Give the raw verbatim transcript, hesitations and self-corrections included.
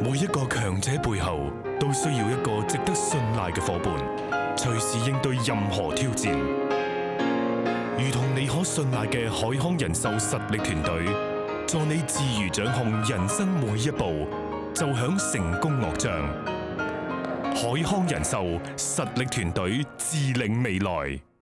每一個強者背後都需要一個值得信賴嘅夥伴，隨時應對任何挑戰。如同你可信賴嘅海康人壽實力團隊，助你自如掌控人生每一步，奏響成功樂章。海康人壽實力團隊，致領未來。